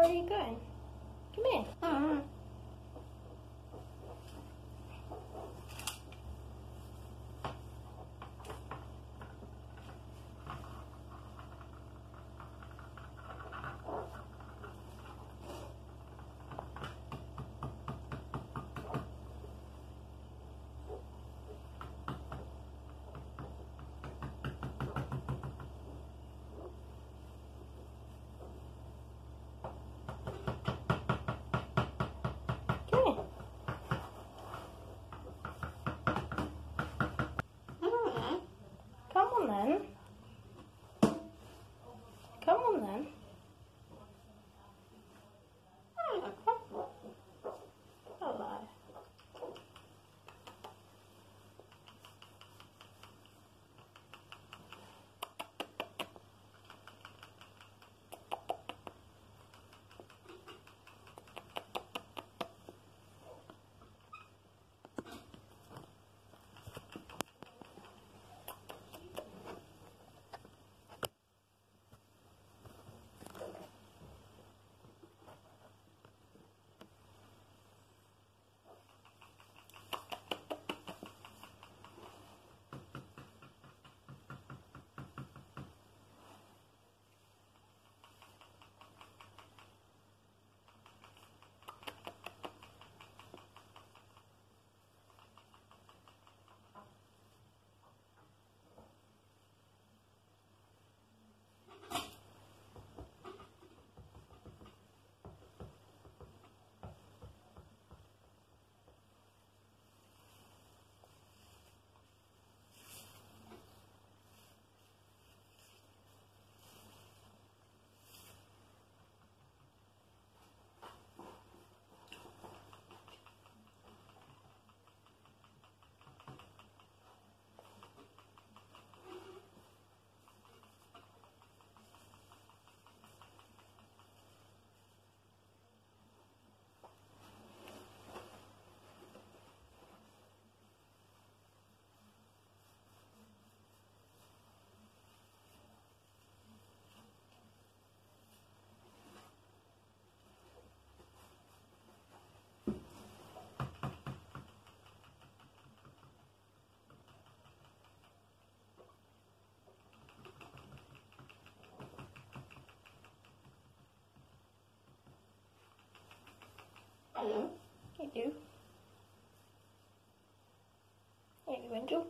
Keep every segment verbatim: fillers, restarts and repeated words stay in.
Where are you going? Come here. Mm-hmm. Come on then. Come on then. Hello. Hello. Hey, you. Hey, you Angel.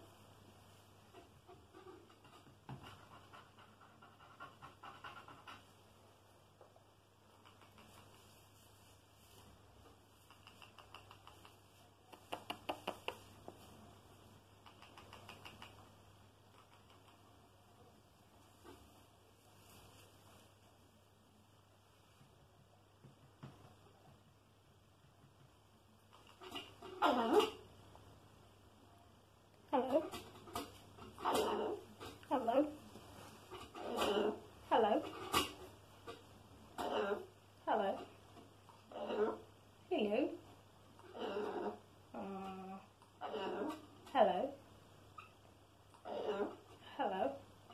Hello. Hello. Hello. Hello. Hello. Hello. Hello. Hello. Hello. Hello. Uh, hello. Hello. Hello. Hello.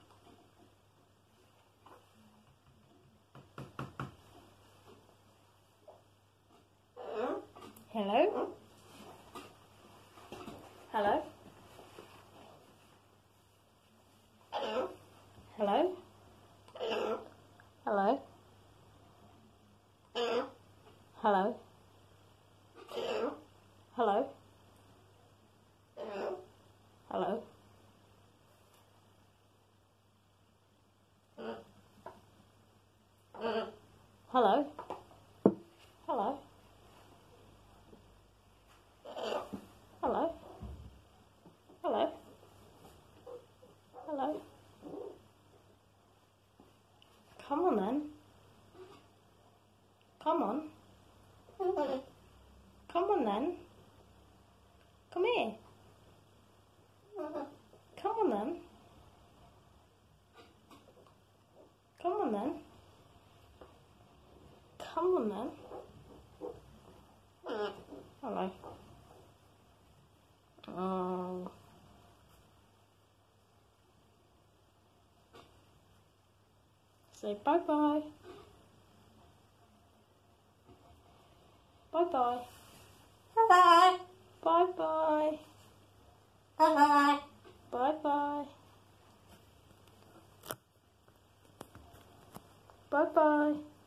Hello. Hello. Hello. Hello. Hello. Hello. Hello. Hello. Hello. Hello. Hello. Hello. Hello. Hello. Come on then. Come on. Come on then. Come here. Come on then. Come on then. Come on then. Hello. Oh. Say bye bye. Bye bye. Bye-bye. Bye bye. Bye-bye. Bye bye. Bye bye.